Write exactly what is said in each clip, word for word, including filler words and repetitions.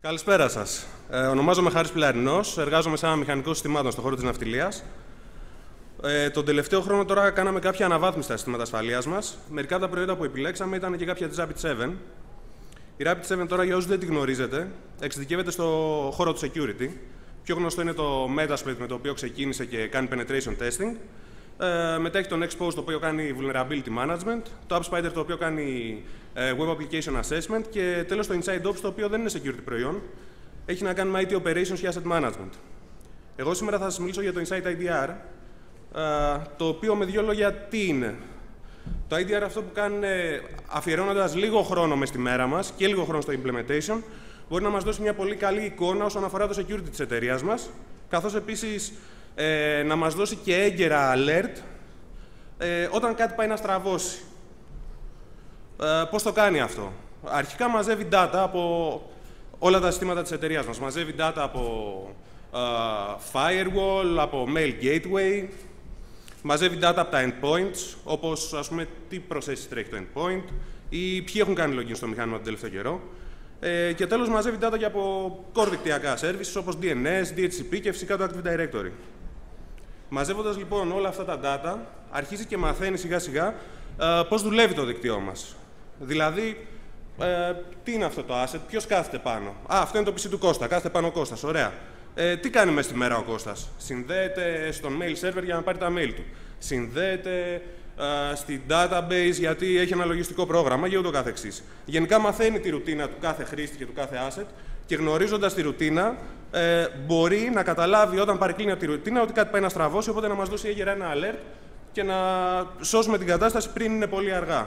Καλησπέρα σας. Ε, ονομάζομαι Χάρης Πιλαρινός, εργάζομαι σαν μηχανικός συστημάτων στον χώρο της ναυτιλίας. Ε, τον τελευταίο χρόνο τώρα κάναμε κάποια αναβάθμιση στα συστήματα ασφαλείας μας. Μερικά από τα προϊόντα που επιλέξαμε ήταν και κάποια της Rapid seven. Η Rapid seven τώρα, για όσους δεν τη γνωρίζετε, εξειδικεύεται στο χώρο του security. Πιο γνωστό είναι το Metasploit, με το οποίο ξεκίνησε και κάνει penetration testing. Ε, μετά έχει τον Expose, το οποίο κάνει vulnerability management, το AppSpider, το οποίο κάνει ε, web application assessment και τέλος το Inside Ops, το οποίο δεν είναι security προϊόν, έχει να κάνει με άι τι operations και asset management. Εγώ σήμερα θα σας μιλήσω για το Inside άι ντι αρ, ε, το οποίο με δύο λόγια τι είναι. Το άι ντι αρ αυτό που κάνει, αφιερώνοντας λίγο χρόνο μες στη μέρα μας και λίγο χρόνο στο implementation, μπορεί να μας δώσει μια πολύ καλή εικόνα όσον αφορά το security της εταιρείας μας, καθώς επίσης ε, να μας δώσει και έγκαιρα alert ε, όταν κάτι πάει να στραβώσει. Ε, πώς το κάνει αυτό? Αρχικά μαζεύει data από όλα τα συστήματα της εταιρείας μας. Μαζεύει data από ε, firewall, από mail gateway, μαζεύει data από τα endpoints, όπως ας πούμε τι processes τρέχει το endpoint ή ποιοι έχουν κάνει login στο μηχάνημα τον τελευταίο καιρό. Ε, και τέλος μαζεύει data και από core δικτυακά services όπως ντι εν ες, ντι έιτς σι πι και φυσικά το Active Directory. Μαζεύοντας λοιπόν όλα αυτά τα data, αρχίζει και μαθαίνει σιγά σιγά ε, πώς δουλεύει το δίκτυό μας. Δηλαδή, ε, τι είναι αυτό το asset, ποιος κάθεται πάνω. Α, αυτό είναι το πι σι του Κώστα, κάθεται πάνω ο Κώστας, ωραία. Ε, τι κάνει μέσα στη μέρα ο Κώστας? Συνδέεται στον mail server για να πάρει τα mail του. Συνδέεται ε, στην database γιατί έχει ένα λογιστικό πρόγραμμα και ούτω καθεξής. Γενικά μαθαίνει τη ρουτίνα του κάθε χρήστη και του κάθε asset και γνωρίζοντας τη ρουτίνα ε, μπορεί να καταλάβει όταν παρεκκλίνει από τη ρουτίνα ότι κάτι πάει να στραβώσει, οπότε να μας δώσει έγκαιρα ένα alert και να σώσουμε την κατάσταση πριν είναι πολύ αργά.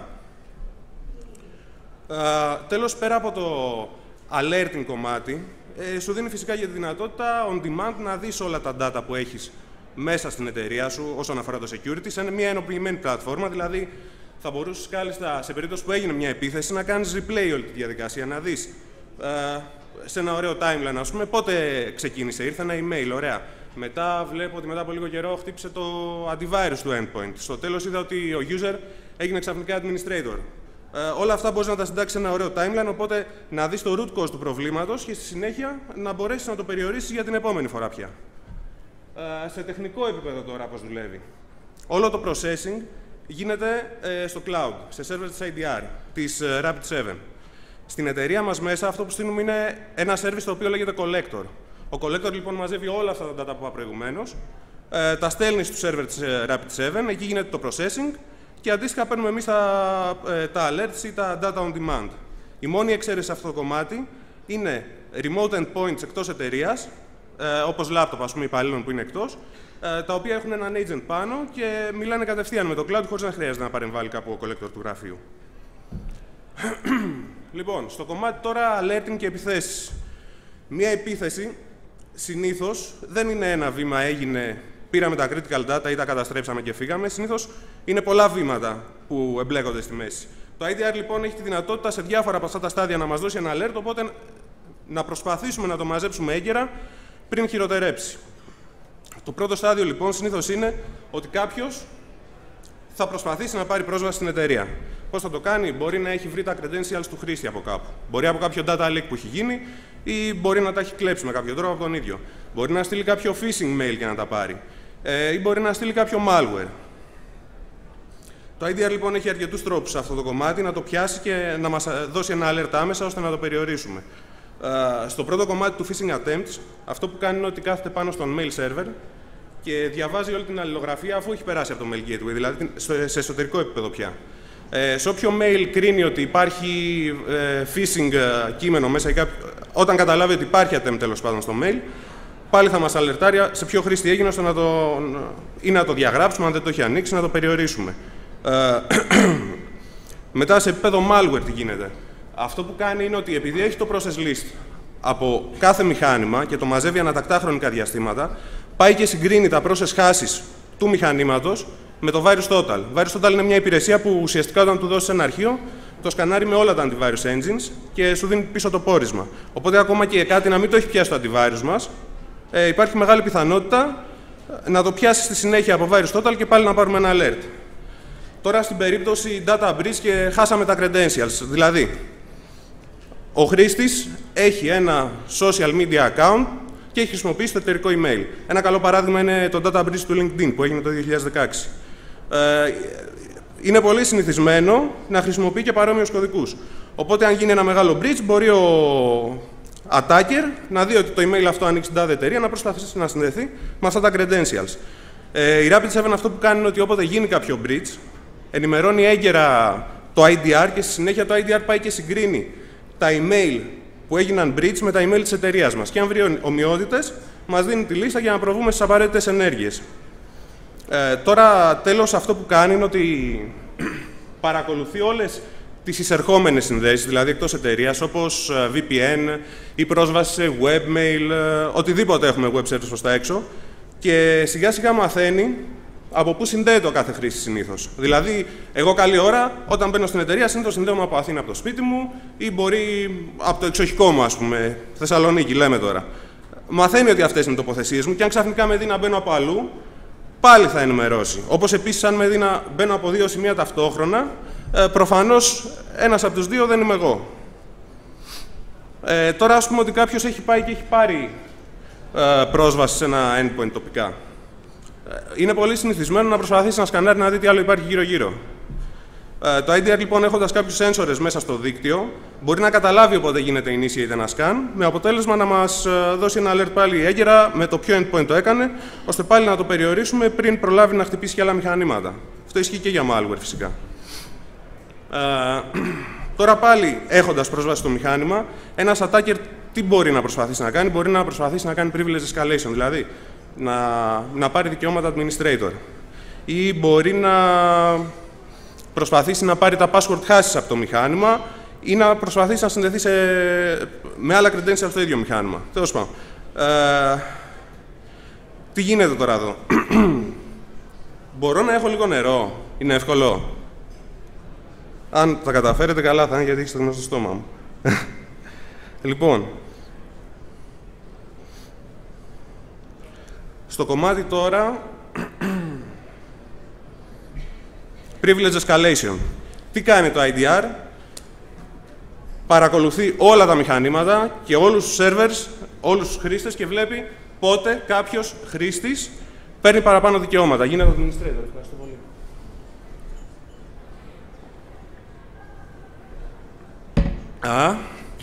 Ε, τέλος, πέρα από το alerting κομμάτι, ε, σου δίνει φυσικά και τη δυνατότητα on demand να δεις όλα τα data που έχεις μέσα στην εταιρεία σου όσον αφορά το security, σε μια ενοποιημένη πλατφόρμα. Δηλαδή, θα μπορούσες κάλλιστα σε περίπτωση που έγινε μια επίθεση να κάνεις replay όλη τη διαδικασία, να δεις ε, σε ένα ωραίο timeline, ας πούμε, πότε ξεκίνησε. Ήρθε ένα email, ωραία. Μετά βλέπω ότι μετά από λίγο καιρό χτύπησε το antivirus του endpoint. Στο τέλος είδα ότι ο user έγινε ξαφνικά administrator. Ε, όλα αυτά μπορείς να τα συντάξεις σε ένα ωραίο timeline, οπότε να δεις το root cause του προβλήματος και στη συνέχεια να μπορέσεις να το περιορίσεις για την επόμενη φορά πια. Ε, σε τεχνικό επίπεδο τώρα πώς δουλεύει. Όλο το processing γίνεται ε, στο cloud, σε server της άι ντι αρ, της ε, Rapid seven. Στην εταιρεία μας μέσα αυτό που στείλουμε είναι ένα service το οποίο λέγεται Collector. Ο Collector λοιπόν μαζεύει όλα αυτά τα data που είπα προηγουμένως, ε, τα στέλνει στο server της ε, Rapid seven, εκεί γίνεται το processing και αντίστοιχα παίρνουμε εμείς τα, ε, τα alerts ή τα data on demand. Η μόνη εξαίρεση σε αυτό το κομμάτι είναι remote endpoints εκτός εταιρείας, ε, όπως laptop, ας πούμε, υπαλλήλων που είναι εκτός, ε, τα οποία έχουν έναν agent πάνω και μιλάνε κατευθείαν με το cloud χωρίς να χρειάζεται να παρεμβάλλει κάπου ο collector του γραφείου. Λοιπόν, στο κομμάτι τώρα alerting και επιθέσεις. Μία επίθεση συνήθως δεν είναι ένα βήμα, έγινε, πήραμε τα critical data ή τα καταστρέψαμε και φύγαμε. Συνήθως είναι πολλά βήματα που εμπλέκονται στη μέση. Το άι ντι αρ λοιπόν έχει τη δυνατότητα σε διάφορα από αυτά τα στάδια να μας δώσει ένα alert, οπότε να προσπαθήσουμε να το μαζέψουμε έγκαιρα πριν χειροτερέψει. Το πρώτο στάδιο λοιπόν συνήθως είναι ότι κάποιος θα προσπαθήσει να πάρει πρόσβαση στην εταιρεία. Πώς θα το κάνει? Μπορεί να έχει βρει τα credentials του χρήστη από κάπου. Μπορεί από κάποιο data leak που έχει γίνει ή μπορεί να τα έχει κλέψει με κάποιο τρόπο από τον ίδιο. Μπορεί να στείλει κάποιο phishing mail και να τα πάρει. Ε, ή μπορεί να στείλει κάποιο malware. Το άι ντι αρ λοιπόν έχει αρκετούς τρόπους σε αυτό το κομμάτι να το πιάσει και να μας δώσει ένα alert άμεσα ώστε να το περιορίσουμε. Ε, στο πρώτο κομμάτι του phishing attempts, αυτό που κάνει είναι ότι κάθεται πάνω στον mail server και διαβάζει όλη την αλληλογραφία αφού έχει περάσει από το mail gateway, δηλαδή σε εσωτερικό επίπεδο πια. Ε, σε όποιο mail κρίνει ότι υπάρχει ε, phishing ε, κείμενο μέσα ή κάποιο, όταν καταλάβει ότι υπάρχει attempt τέλος πάντων στο mail, πάλι θα μας αλερτάρει σε ποιο χρήστη έγινε ώστε να το, ή να το διαγράψουμε, αν δεν το έχει ανοίξει, να το περιορίσουμε. Ε, μετά σε επίπεδο malware τι γίνεται? Αυτό που κάνει είναι ότι επειδή έχει το process list από κάθε μηχάνημα και το μαζεύει ανατακτά χρονικά διαστήματα, πάει και συγκρίνει τα process hashes του μηχανήματος με το Virus Total. Virus Total είναι μια υπηρεσία που ουσιαστικά όταν του δώσεις ένα αρχείο, το σκανάρει με όλα τα antivirus engines και σου δίνει πίσω το πόρισμα. Οπότε ακόμα και κάτι να μην το έχει πιάσει το antivirus μας, ε, υπάρχει μεγάλη πιθανότητα να το πιάσει στη συνέχεια από Virus Total και πάλι να πάρουμε ένα alert. Τώρα στην περίπτωση data breach και χάσαμε τα credentials, δηλαδή ο χρήστης έχει ένα social media account και έχει χρησιμοποιήσει το εταιρικό email. Ένα καλό παράδειγμα είναι το data breach του LinkedIn που έγινε το δύο χιλιάδες δεκαέξι. Ε, είναι πολύ συνηθισμένο να χρησιμοποιεί και παρόμοιους κωδικούς. Οπότε, αν γίνει ένα μεγάλο breach, μπορεί ο attacker να δει ότι το email αυτό ανοίξει την τάδε εταιρεία, να προσπαθήσει να συνδεθεί με αυτά τα credentials. Ε, η Rapid seven αυτό που κάνει είναι ότι όποτε γίνει κάποιο breach, ενημερώνει έγκαιρα το άι ντι αρ και στη συνέχεια το άι ντι αρ πάει και συγκρίνει τα email που έγιναν breach με τα email της εταιρείας μας. Και αν βρει ομοιότητες, μας δίνει τη λίστα για να προβούμε στις απαραίτητες ενέργειες. Ε, τώρα, τέλος, αυτό που κάνει είναι ότι παρακολουθεί όλες τις εισερχόμενες συνδέσεις, δηλαδή εκτός εταιρείας, όπως βι πι εν ή πρόσβαση σε webmail, οτιδήποτε έχουμε web service προς τα έξω, και σιγά σιγά μαθαίνει από πού συνδέεται ο κάθε χρήστη συνήθως. Δηλαδή, εγώ καλή ώρα, όταν μπαίνω στην εταιρεία, συνήθως συνδέομαι από Αθήνα, από το σπίτι μου, ή μπορεί από το εξοχικό μου, ας πούμε, Θεσσαλονίκη, λέμε τώρα. Μαθαίνει ότι αυτές είναι οι τοποθεσίες μου, και αν ξαφνικά με δει να μπαίνω από αλλού, πάλι θα ενημερώσει. Όπως επίσης, αν με δει να μπαίνω από δύο σημεία ταυτόχρονα, ε, προφανώς ένας από τους δύο δεν είμαι εγώ. Ε, τώρα, ας πούμε ότι κάποιος έχει πάει και έχει πάρει ε, πρόσβαση σε ένα endpoint τοπικά. Είναι πολύ συνηθισμένο να προσπαθήσει να σκανάρει να δει τι άλλο υπάρχει γύρω-γύρω. Ε, το άι ντι αρ, λοιπόν, έχοντας κάποιους sensors μέσα στο δίκτυο, μπορεί να καταλάβει όποτε γίνεται initiate ένα scan, με αποτέλεσμα να μας δώσει ένα alert πάλι έγκαιρα με το ποιο endpoint το έκανε, ώστε πάλι να το περιορίσουμε πριν προλάβει να χτυπήσει και άλλα μηχανήματα. Αυτό ισχύει και για malware, φυσικά. Ε, τώρα πάλι, έχοντας πρόσβαση στο μηχάνημα, ένας attacker τι μπορεί να προσπαθήσει να κάνει? Μπορεί να προσπαθήσει να κάνει privilege escalation, δηλαδή να, να πάρει δικαιώματα administrator. Ή μπορεί να προσπαθήσει να πάρει τα password hashes από το μηχάνημα ή να προσπαθήσει να συνδεθεί σε, με άλλα credentials στο ίδιο μηχάνημα. Τέλος πάντων. Ε, τι γίνεται τώρα εδώ? Μπορώ να έχω λίγο νερό? Είναι εύκολο? Αν τα καταφέρετε, καλά θα είναι, γιατί έχει στεγνό στο στόμα μου. Λοιπόν, στο κομμάτι τώρα, privilege escalation. Τι κάνει το άι ντι αρ? Παρακολουθεί όλα τα μηχανήματα και όλους τους servers, όλους τους χρήστες, και βλέπει πότε κάποιος χρήστης παίρνει παραπάνω δικαιώματα. Γίνεται administrator. Ευχαριστώ πολύ. Α,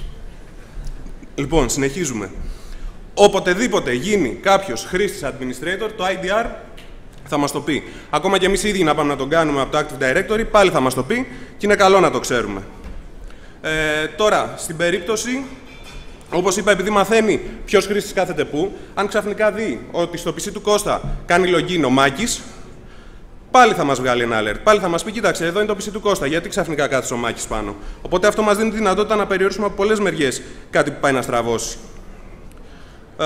λοιπόν, συνεχίζουμε. Οποτεδήποτε γίνει κάποιος χρήστης administrator, το άι ντι αρ θα μας το πει. Ακόμα και εμείς ήδη να πάμε να τον κάνουμε από το Active Directory, πάλι θα μας το πει και είναι καλό να το ξέρουμε. Ε, τώρα, στην περίπτωση, όπως είπα, επειδή μαθαίνει ποιος χρήστης κάθεται πού, αν ξαφνικά δει ότι στο πι σι του Κώστα κάνει login ο Μάκης, πάλι θα μας βγάλει ένα alert. Πάλι θα μας πει: κοίταξε, εδώ είναι το πι σι του Κώστα, γιατί ξαφνικά κάθεται ο Μάκης πάνω? Οπότε αυτό μας δίνει τη δυνατότητα να περιορίσουμε από πολλές μεριές κάτι που πάει να στραβώσει. Ε,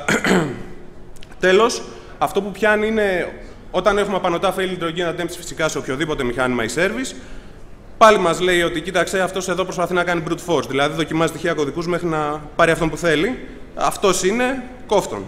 τέλος, αυτό που πιάνει είναι όταν έχουμε απανωτά failed login attempts, φυσικά σε οποιοδήποτε μηχάνημα ή service, πάλι μας λέει ότι κοίταξε, αυτός εδώ προσπαθεί να κάνει brute force, δηλαδή δοκιμάζει τυχαία κωδικούς μέχρι να πάρει αυτόν που θέλει. Αυτός είναι κόφτον.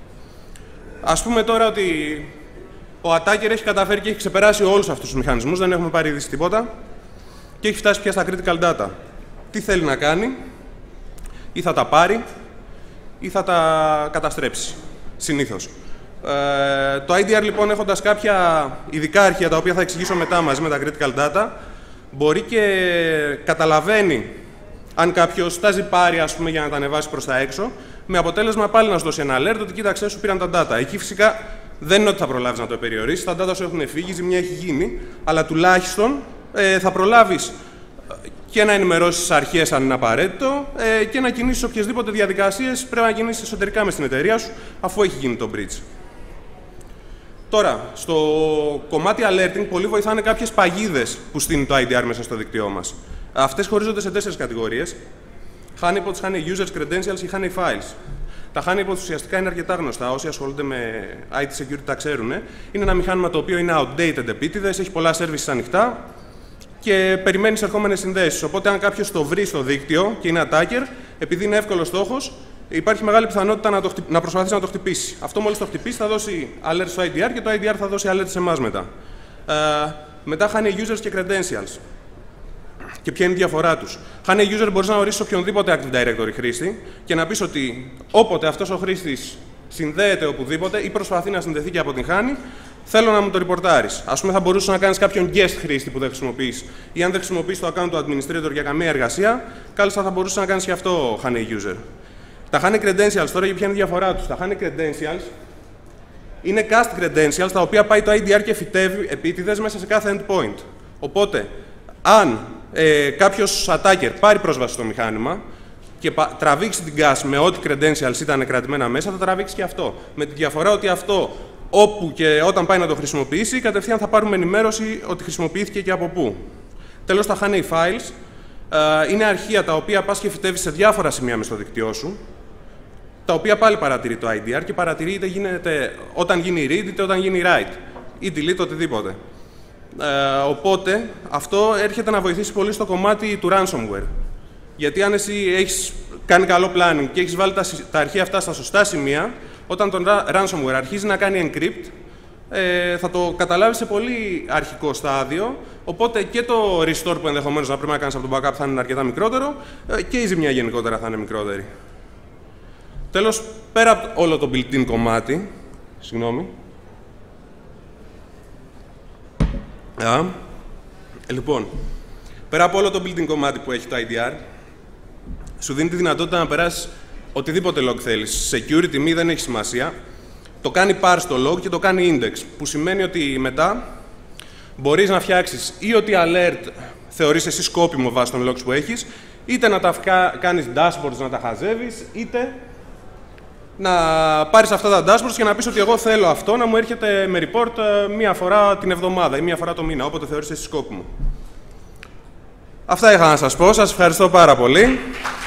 Ας πούμε τώρα ότι ο attacker έχει καταφέρει και έχει ξεπεράσει όλους αυτούς τους μηχανισμούς, δεν έχουμε πάρει είδηση τίποτα και έχει φτάσει πια στα critical data. Τι θέλει να κάνει? Ή θα τα πάρει ή θα τα καταστρέψει, συνήθως. Ε, το άι ντι αρ, λοιπόν, έχοντας κάποια ειδικά αρχεία, τα οποία θα εξηγήσω μετά μαζί με τα critical data, μπορεί και καταλαβαίνει αν κάποιος τα ζυπάρει, ας πούμε, για να τα ανεβάσει προς τα έξω, με αποτέλεσμα πάλι να σου δώσει ένα alert ότι κοίταξε, σου πήραν τα data. Εκεί φυσικά δεν είναι ότι θα προλάβεις να το περιορίσεις, τα data σου έχουν φύγει, η ζημιά έχει γίνει, αλλά τουλάχιστον ε, θα προλάβεις και να ενημερώσεις τις αρχές αν είναι απαραίτητο ε, και να κινήσεις οποιασδήποτε διαδικασίες πρέπει να κινήσεις εσωτερικά μες στην εταιρεία σου, αφού έχει γίνει το breach. Τώρα, στο κομμάτι alerting, πολύ βοηθάνε κάποιες παγίδες που στείνει το άι ντι αρ μέσα στο δίκτυό μας. Αυτές χωρίζονται σε τέσσερις κατηγορίες. Honeypots, honey users, credentials και honey files. Τα honeypots ουσιαστικά είναι αρκετά γνωστά. Όσοι ασχολούνται με άι τι security τα ξέρουν. Είναι ένα μηχάνημα το οποίο είναι outdated επίτηδες, έχει πολλά services ανοιχτά και περιμένει εισερχόμενες συνδέσεις. Οπότε, αν κάποιος το βρει στο δίκτυο και είναι attacker, επειδή είναι εύκολος στόχος, υπάρχει μεγάλη πιθανότητα να, το χτυ... να προσπαθήσει να το χτυπήσει. Αυτό μόλις το χτυπήσει θα δώσει alert στο άι ντι αρ και το άι ντι αρ θα δώσει alert σε εμάς μετά. Ε, μετά honey users και credentials. Και ποια είναι η διαφορά τους. Honey User μπορείς να ορίσεις οποιονδήποτε Active Directory χρήστη και να πεις ότι όποτε αυτός ο χρήστης συνδέεται οπουδήποτε ή προσπαθεί να συνδεθεί και αποτυγχάνει, θέλω να μου το ριπορτάρεις. Ας πούμε, θα μπορούσες να κάνεις κάποιον guest χρήστη που δεν χρησιμοποιείς, ή αν δεν χρησιμοποιείς το account του administrator για καμία εργασία, κάλλιστα θα μπορούσες να κάνεις και αυτό Honey User. Τα Honey Credentials τώρα, για ποια είναι η διαφορά τους. Τα Honey Credentials είναι cast credentials, τα οποία πάει το άι ντι αρ και φυτεύει επίτηδες μέσα σε κάθε endpoint. Οπότε, αν ε, κάποιος attacker πάρει πρόσβαση στο μηχάνημα και τραβήξει την cache με ό,τι credentials ήταν κρατημένα μέσα, θα τραβήξει και αυτό. Με τη διαφορά ότι αυτό, όπου και όταν πάει να το χρησιμοποιήσει, κατευθείαν θα πάρουμε ενημέρωση ότι χρησιμοποιήθηκε και από πού. Τέλος, τα Honey Files ε, είναι αρχεία τα οποία πας και φυτεύεις σε διάφορα σημεία μες στο δίκτυό σου, τα οποία πάλι παρατηρεί το άι ντι αρ και παρατηρεί είτε γίνεται όταν γίνει read είτε όταν γίνει write ή delete, οτιδήποτε. Ε, οπότε αυτό έρχεται να βοηθήσει πολύ στο κομμάτι του ransomware. Γιατί αν εσύ έχεις κάνει καλό planning και έχεις βάλει τα, τα αρχεία αυτά στα σωστά σημεία, όταν το ransomware αρχίζει να κάνει encrypt, ε, θα το καταλάβει σε πολύ αρχικό στάδιο, οπότε και το restore που ενδεχομένως να πρέπει να κάνεις από το backup θα είναι αρκετά μικρότερο ε, και η ζημιά γενικότερα θα είναι μικρότερη. Τέλος, πέρα από όλο το built-in κομμάτι, συγγνώμη, Α, λοιπόν, πέρα από όλο το built-in κομμάτι που έχει το άι ντι αρ, σου δίνει τη δυνατότητα να περάσεις οτιδήποτε log θέλεις. Security, μη, δεν έχει σημασία. Το κάνει parse το log και το κάνει index, που σημαίνει ότι μετά μπορείς να φτιάξεις ή ότι alert θεωρείς εσύ σκόπιμο βάσει των logs που έχεις, είτε να τα κάνεις dashboards να τα χαζεύεις, είτε να πάρεις αυτά τα dashboards και να πεις ότι εγώ θέλω αυτό να μου έρχεται με report μία φορά την εβδομάδα ή μία φορά το μήνα, όποτε θεωρείς εσύ σκόπιμο. Αυτά είχα να σας πω. Σας ευχαριστώ πάρα πολύ.